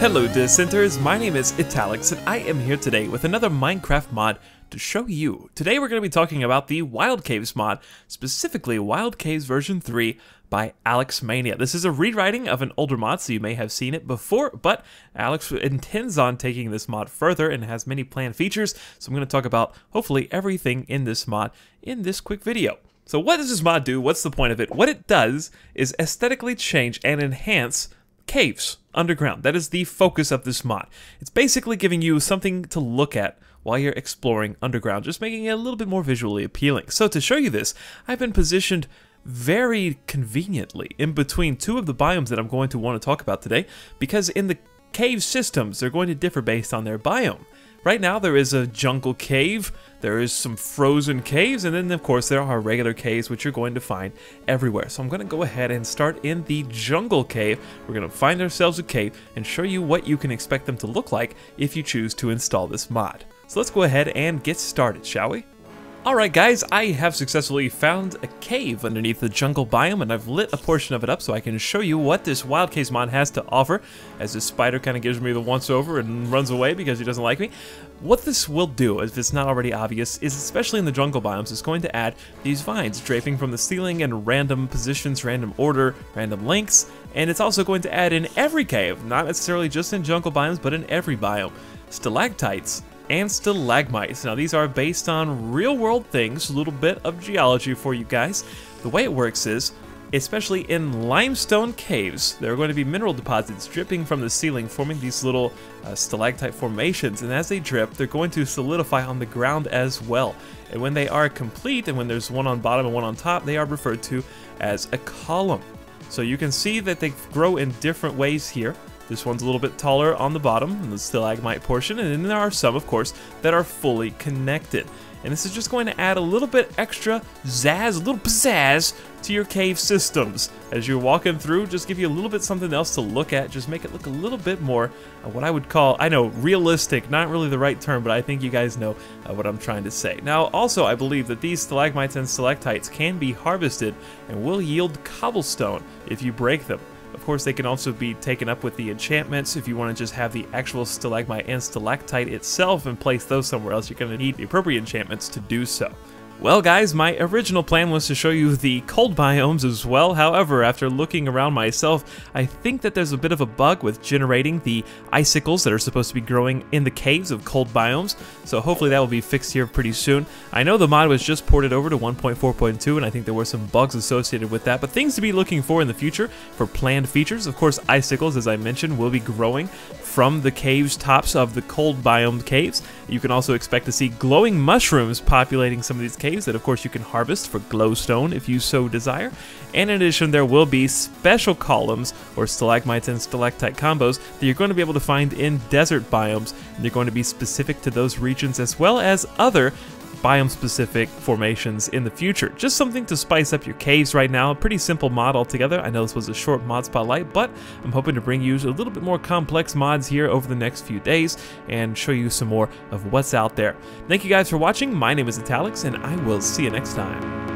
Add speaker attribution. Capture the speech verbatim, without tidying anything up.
Speaker 1: Hello dissenters, my name is Etalyx and I am here today with another Minecraft mod to show you. Today we're going to be talking about the Wildcaves mod, specifically Wildcaves version three by Alex Mania. This is a rewriting of an older mod, so you may have seen it before, but Alex intends on taking this mod further and has many planned features, so I'm going to talk about hopefully everything in this mod in this quick video. So what does this mod do? What's the point of it? What it does is aesthetically change and enhance caves underground. That is the focus of this mod. It's basically giving you something to look at while you're exploring underground, just making it a little bit more visually appealing. So to show you this, I've been positioned very conveniently in between two of the biomes that I'm going to want to talk about today, because in the cave systems, they're going to differ based on their biome. Right now there is a jungle cave, there is some frozen caves, and then of course there are regular caves which you're going to find everywhere. So I'm going to go ahead and start in the jungle cave. We're going to find ourselves a cave and show you what you can expect them to look like if you choose to install this mod. So let's go ahead and get started, shall we? Alright guys, I have successfully found a cave underneath the jungle biome, and I've lit a portion of it up so I can show you what this Wildcaves mod has to offer, as this spider kind of gives me the once over and runs away because he doesn't like me. What this will do, if it's not already obvious, is especially in the jungle biomes, it's going to add these vines draping from the ceiling in random positions, random order, random lengths, and it's also going to add in every cave, not necessarily just in jungle biomes, but in every biome, stalactites and stalagmites. Now these are based on real world things, a little bit of geology for you guys. The way it works is, especially in limestone caves, there are going to be mineral deposits dripping from the ceiling, forming these little uh, stalactite formations, and as they drip, they're going to solidify on the ground as well. And when they are complete, and when there's one on bottom and one on top, they are referred to as a column. So you can see that they grow in different ways here. This one's a little bit taller on the bottom, in the stalagmite portion, and then there are some, of course, that are fully connected. And this is just going to add a little bit extra zazz, a little pizzazz to your cave systems. As you're walking through, just give you a little bit something else to look at, just make it look a little bit more uh, what I would call, I know, realistic, not really the right term, but I think you guys know uh, what I'm trying to say. Now, also, I believe that these stalagmites and stalactites can be harvested and will yield cobblestone if you break them. Of course, they can also be taken up with the enchantments. If you want to just have the actual stalagmite and stalactite itself and place those somewhere else, you're going to need the appropriate enchantments to do so. Well guys, my original plan was to show you the cold biomes as well. However, after looking around myself, I think that there's a bit of a bug with generating the icicles that are supposed to be growing in the caves of cold biomes. So hopefully that will be fixed here pretty soon. I know the mod was just ported over to one point four point two, and I think there were some bugs associated with that, but things to be looking for in the future for planned features. Of course, icicles, as I mentioned, will be growing from the caves tops of the cold biome caves. You can also expect to see glowing mushrooms populating some of these caves that of course you can harvest for glowstone if you so desire. And in addition, there will be special columns or stalagmites and stalactite combos that you're going to be able to find in desert biomes, and they're going to be specific to those regions as well as other biome-specific formations in the future. Just something to spice up your caves right now. A pretty simple mod altogether. I know this was a short mod spotlight, but I'm hoping to bring you a little bit more complex mods here over the next few days and show you some more of what's out there. Thank you guys for watching. My name is Etalyx, and I will see you next time.